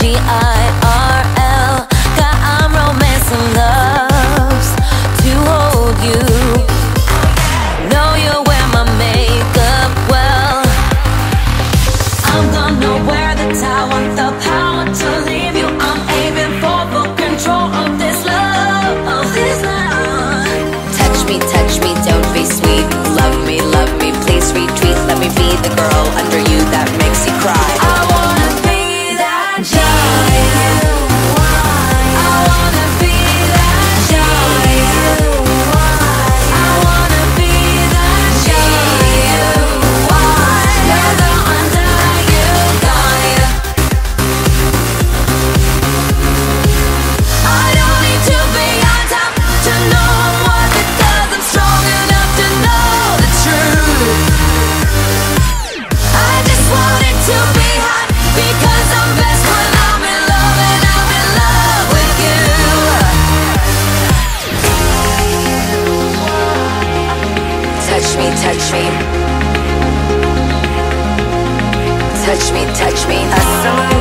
G.I.R.L. Got I'm romance and loves to hold you. Know you wear my makeup well. I'm gonna wear the towel, want the power to leave you. I'm aiming for full control of this love, of this love. Touch me, don't be sweet. Love me, please retreat. Let me be the girl under you that makes you cry. I wanna be that G.U.Y. I wanna be that G.U.Y. I wanna be that G.U.Y. Never under you, guy. I don't need to be on top to know what it does. I'm strong enough to know the truth. I just want it to be hot because I'm best when I'm in love, and I'm in love with you. Touch me, touch me. Touch me, touch me. A summer